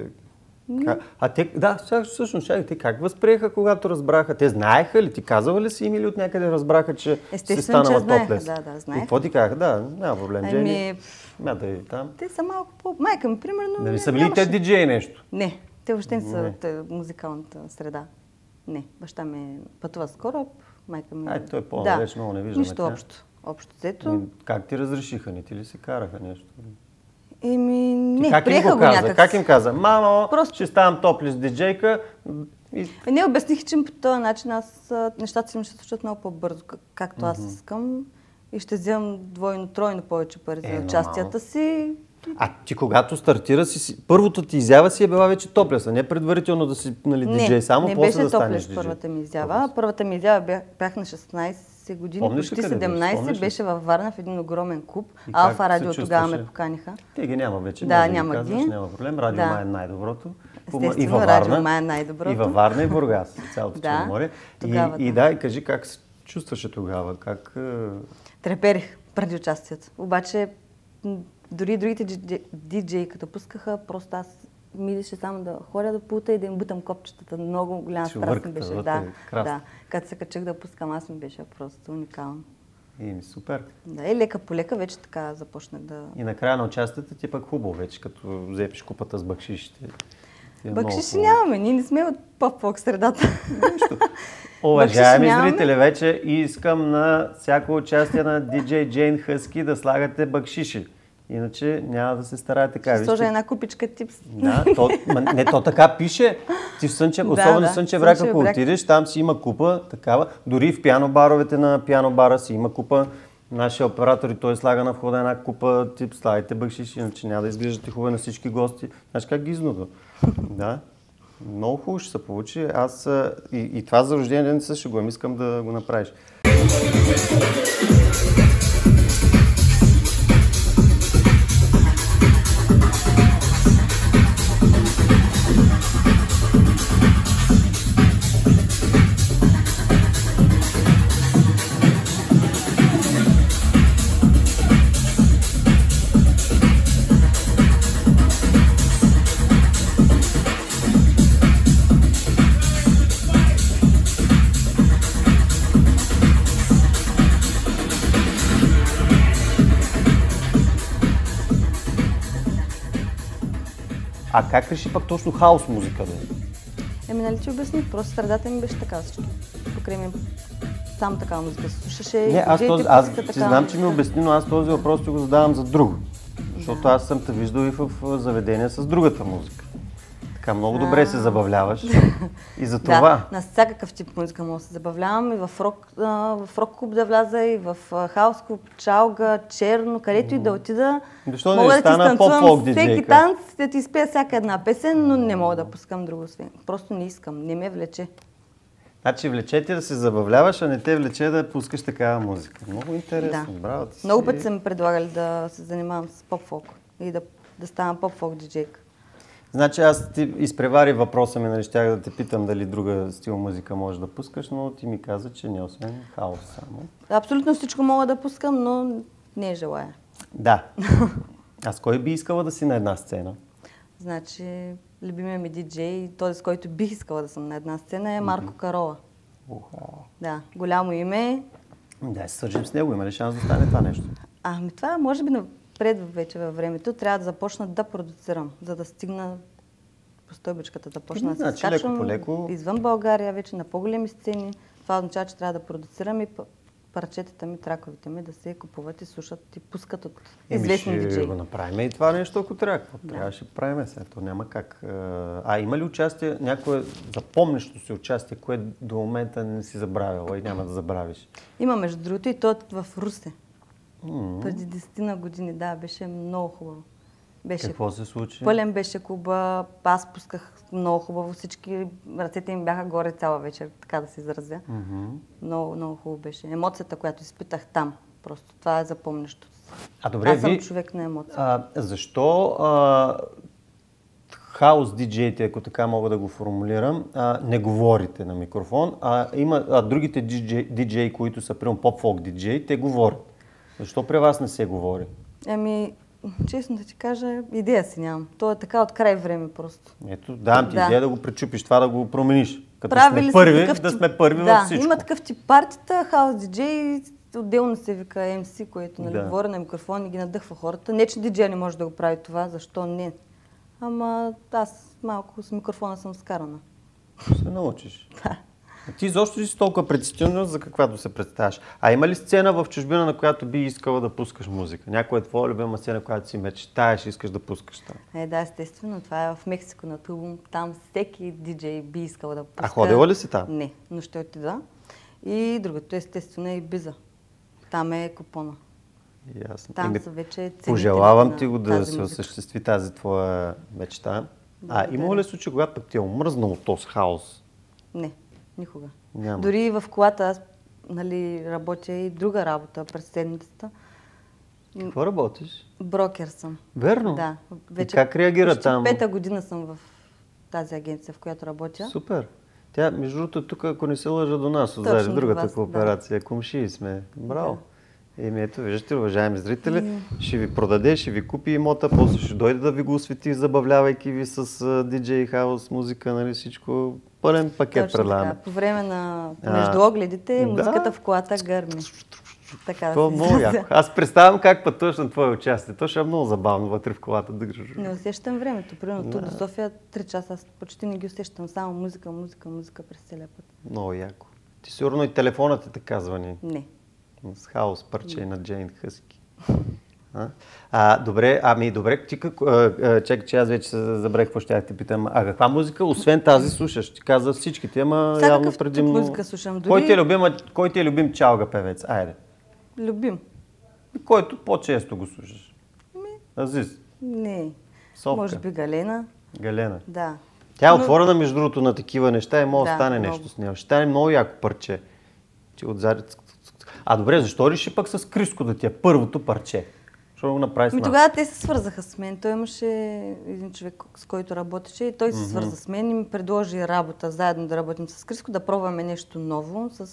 А те, всъщност, те как възприеха, когато разбраха? Те знаеха ли? Ти казала ли си им или от някъде разбраха, че си станала топлес? Да, знаеха. И какво ти казаха? Да, няма проблем, Джени. Смятай там. Те са малко майка ми, примерно. Нали са били те диджеи нещо? Не, те въобще не са от музикалната среда. Не, баща ми пътува с кораб, майка ми... Той е по-далеч, много не виждаме. Нищо общо взето. Как ти разрешиха? Не ти ли се караха нещо? Не, приеха го някак. Как им каза? Мамо, ще ставам топлес диджейка. Не обясних, че по този начин нещата си ми ще случат много по-бързо, както аз искам. И ще вземам двойно-тройно повече пари за участията си. А ти когато стартира първото ти изява си е била вече топлес, а не предварително да си диджей, само после да станеш диджей. Не, беше първата ми изява. Първата ми изява бях на 16 години, почти 17, беше във Варна в един огромен клуб. Алфа Радио тогава ме поканиха. Те ги няма вече, да, няма ги. Няма проблем. Радио Мая е най-доброто. Естествено, Радио Мая е най-доброто. И във Варна, и в Бургас, цялото Черноморие. И кажи как се чувстваше тогава? Треперих преди участието. Обаче дори другите диджеи, като пускаха, просто аз милише само да ходя до пулта и да им бутам копчетата. Много голяма страст ми беше. Да. Като се качих да пускам, аз ми беше просто уникално. Супер. Да, и лека по лека вече така започнах да... И накрая на участията ти пък хубаво вече, като взепиш купата с бакшишите. Бакшиши нямаме, ние не сме от поп-фолк средата. Уважаеми зрители, вече искам на всяко участие на диджей Джейн Хъски да слагате бакшиши. Иначе няма да се старае така. Ще сложа една купичка типс. Да, то така пише. Ти в Слънчев, особено в Слънчев бряг, ако отидеш, там си има купа такава. Дори в пиано-баровете на пиано-бара си има купа. Нашия оператор и той слага на входа една купа тип, слагайте бакшиши, иначе няма да изглеждате хубаво на всички гости. Знаеш как гизното? Да. Много хубаво ще се получи. Аз и това за рождения ден също го искам да го направиш. А как реши пък точно хаос музика да е? Нали ти обясних, просто средата ми беше така всичко. Покрай ми сам така музика се слушаше. Не, аз ти знам, че ми обясни, но аз този въпрос ти го задавам за друго. Защото аз съм те виждал и в заведения с другата музика. Така много добре се забавляваш. И за това. Да, на всякакъв тип музика мога да се забавлявам. И в рок клуб да вляза, и в хаус клуб, чалга, черно, където и да отида. Защо мога не да стана ти станцувам поп-фолк всеки диджейка? танц, да ти изпея всяка една песен, но не мога да пускам друго освен. Просто не искам, не ме влече. Значи влече ти да се забавляваш, а не те влече да пускаш такава музика. Много интересно, Да. браво ти си. Много пъти са ми предлагали да се занимавам с поп-фолк и да ставам поп-фолк диджейка. Значи аз ти изпревари въпроса ми, нали, щях да те питам дали друга стил музика можеш да пускаш, но ти ми каза, че не, освен хаос само. Абсолютно всичко мога да пускам, но не желая. Да. А с кой би искала да си на една сцена? Значи, любимия ми диджей, този с който бих искала да съм на една сцена е Марко Карола. Да, голямо име. Да, се свържим с него. Има ли шанс да стане това нещо? Ами това може би напред вече във времето. Трябва да започна да продуцирам, за да стигна по стойбичката, да почна да се Значи, леко скачвам по леко. извън България, вече на по-големи сцени. Това означава, че трябва да продуцирам и парчетата ми, траковите ми да се купуват и слушат и пускат от известни ще диджеи. го направим и това нещо, ако трябва. Трябва ще правим сега. То няма как. Има ли участие, някое запомнящо си участие, което до момента не си забравила и няма да забравиш? Има, между другото, и то в Русе. Преди 10 години, да, беше много хубаво. Беше Какво се случи? пълен беше клуба, аз пусках много хубаво, всички ръцете им бяха горе цяла вечер, така да се изразя. Много, много хубаво беше. Емоцията, която изпитах там, просто това е запомнящо. Добре, аз съм човек на емоции. Защо хаус диджеите, ако така мога да го формулирам, не говорите на микрофон, а другите диджеи, които са примерно поп-фолк диджеи, те говорят. Защо при вас не се говори? Честно да ти кажа, идея си нямам. То е така от край време просто. Ето, давам ти идея да го пречупиш, това да го промениш. Като правили сме първи, да сме първи във всичко. Има такъв тип партията, хаус диджей, отделно се вика MC, което говори на микрофон и ги надъхва хората. Не, че диджей не може да го прави това, защо не? Ама аз малко с микрофона съм скарана. Се научиш. Ти изобщо ли си толкова притеснена, за каквато се представяш? Има ли сцена в чужбина, на която би искала да пускаш музика? Някоя твоя любима сцена, която си мечтаеш и искаш да пускаш там? Да, естествено. Това е в Мексико на Тулум. Там всеки диджей би искал да пуска. Ходила ли си там? Не, но ще отида. И другото естествено е Ибиза. Там е купона. Ясно. Там са вече цените. Пожелавам ти го да се осъществи тази твоя мечта. Има ли случай, когато пък ти е омръзнало този хаос? Не, никога. Няма. Дори в колата аз работя и друга работа през седмицата. Какво работиш? Брокер съм. Верно? Да. И как реагира там? 5-та година съм в тази агенция, в която работя. Супер. Тя, между другото, тук, ако не се лъжа до нас, отзади другата кооперация, кумшии сме. Браво. Ето, виждате, уважаеми зрители, ще ви продаде, ще ви купи имота, после ще дойде да ви го освети, забавлявайки ви с диджей, хаус, музика, нали всичко. Пълен пакет предлагаме. По време на между огледите, музиката в колата гърми. Така То много яко. Аз представям как пътуваш на твое участие. То ще е много забавно вътре в колата. Не усещам времето. Примерно тук до София 3 часа. Аз почти не ги усещам. Само музика през целия път. Много яко. Ти сигурно и телефонът те казва ни. Не. С хаос парче на Джейн Хъски. Добре, ти чакай, че аз вече се забрех, какво ще я те питам. Каква музика, освен тази, слушаш? Ти каза всичките, ама явно предимно... музика слушам. Кой ти е любим чалга певец? Айде. Любим? Който по-често го слушаш? Азис? Не. Совка? Може би Галена. Галена? Да. Тя е отворена между другото на такива неща и може да стане нещо с нея. Ще стане много яко парче. Ти отзади... добре, защо реши пък с Криско да ти е първото парче? Защо го направи с нас? Тогава те се свързаха с мен. Той имаше един човек, с който работеше и той се свърза с мен и ми предложи работа, заедно да работим с Криско, да пробваме нещо ново с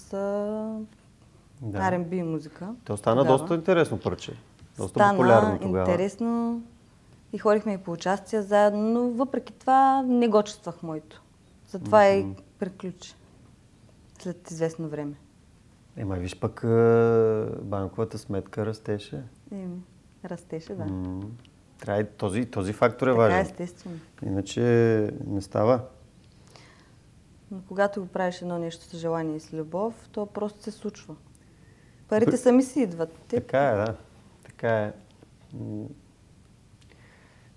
R&B музика. То стана доста интересно парче. Доста популярно тогава. Стана интересно и ходихме и по участия заедно, но въпреки това не го чувствах моето. Затова и приключи след известно време. Виж пък банковата сметка растеше. Растеше, да. Трябва този фактор е важен. Така, естествено. Иначе не става. Но когато го правиш едно нещо с желание и с любов, то просто се случва. Парите сами си идват. Така е, да. Така е.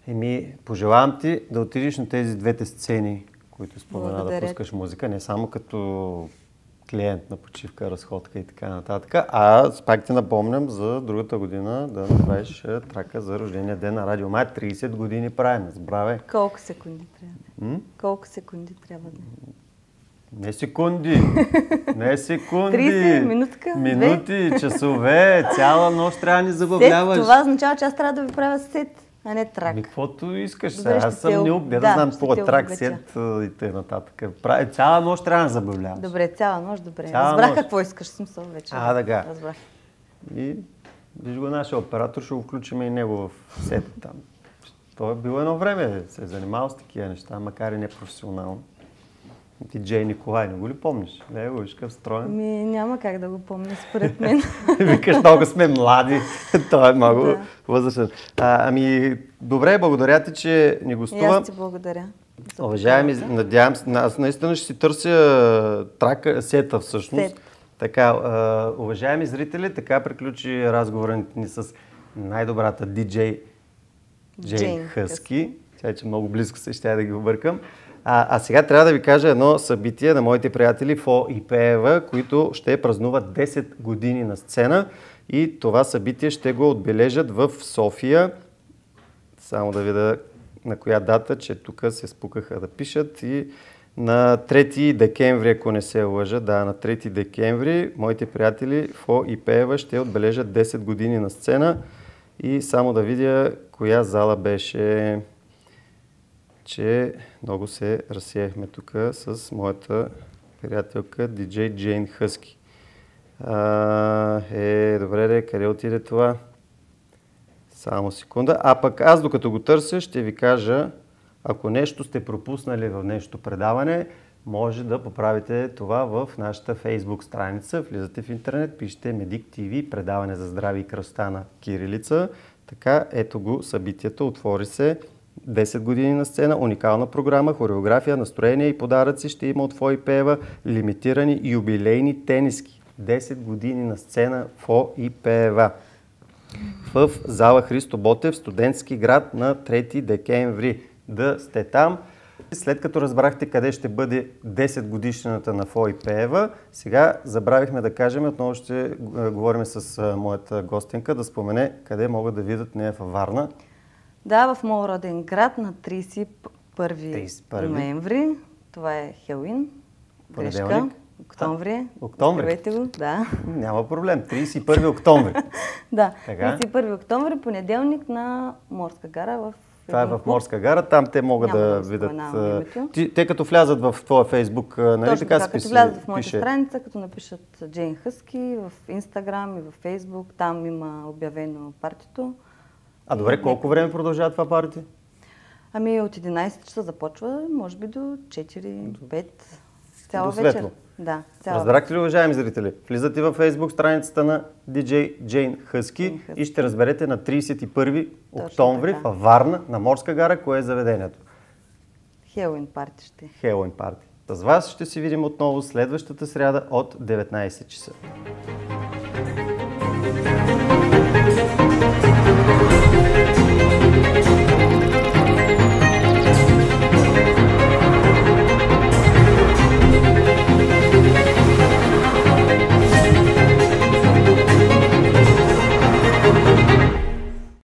Пожелавам ти да отидеш на тези двете сцени, които спомена, Благодаря. да пускаш музика, не само като клиент на почивка, разходка и така нататък, а пак ти напомням за другата година да направиш трака за рождения ден на Радио Май. 30 години правим, забравяй. Колко секунди трябва? Колко секунди трябва да? Не секунди, не секунди. 30 минутка? Минути, часове, цяла нощ трябва да ни забавляваш. Това означава, че аз трябва да ви правя сет, а не трак. Каквото искаш Добре, сега. Аз съм неук, да знам какво е трак, сет и т.н. Цяла нощ трябва да забавляваш. Добре, цяла нощ, добре. Цяла Разбрах нощ. какво искаш, смисъл вече. Така. Разбрах. И виж го нашия оператор, ще го включим и него в сета там. Той е бил едно време, се е занимавал с такива неща, макар и непрофесионално. Диджей Николай, не го ли помниш? Не, го виж къв строен. Няма как да го помня, според мен. Викаш, много сме млади. Той е много възрастен. Добре, благодаря ти, че ни гостува. И аз ти благодаря. Уважаеми, надявам се, аз наистина ще си търся трака, сета всъщност. Така, уважаеми зрители, така приключи разговорът ни с най-добрата диджей Джейн Хъски. Тя е, че много близко се ще да ги объркам. А сега трябва да ви кажа едно събитие на моите приятели Фо и Пеева, които ще празнуват 10 години на сцена и това събитие ще го отбележат в София. Само да видя на коя дата, че тук се спукаха да пишат и на 3 декември, ако не се лъжа, на 3 декември моите приятели Фо и Пеева ще отбележат 10 години на сцена и само да видя коя зала беше, че много се разсеяхме тук с моята приятелка диджей Джейн Хъски. Добре, къде отиде това? Само секунда. А пък аз докато го търся ще ви кажа, ако нещо сте пропуснали в нещо предаване, може да поправите това в нашата Facebook страница. Влизате в интернет, пишете Медик ТВ, предаване за здраве и красота на кирилица. Така, ето го събитието, отвори се. 10 години на сцена, уникална програма, хореография, настроение и подаръци ще има от Фо и Пеева, лимитирани юбилейни тениски. 10 години на сцена Фо и Пеева. В зала Христо Ботев, Студентски град на 3 декември. Да сте там. След като разбрахте къде ще бъде 10 годишнината на Фо и Пеева, сега забравихме да кажем, отново ще говорим с моята гостенка, да спомене къде могат да видят нея във Варна. Да, в моят роден град на 31 ноември. Това е Хелуин. Грешка. Октомври. Октомври? Го. Да. Няма проблем. 31 октомври. Да, 31 октомври, понеделник на Морска гара в Това е в Морска гара, там те могат да видят. Те като влязат в твоя Фейсбук, нали точно така като влязат в моята страница, като напишат Джейн Хъски в Инстаграм и в Фейсбук, там има обявено партито. Добре, колко време продължава това парти? От 11 часа започва, може би до 4, до 5, цяла вечер. Да, Разбрахте ли, уважаеми зрители? Влизате във Фейсбук страницата на диджей Джейн Хъски и ще разберете на 31 октомври във Варна, на Морска гара, кое е заведението. Хелуин парти ще. Хелуин парти. С вас ще се видим отново следващата сряда от 19 часа.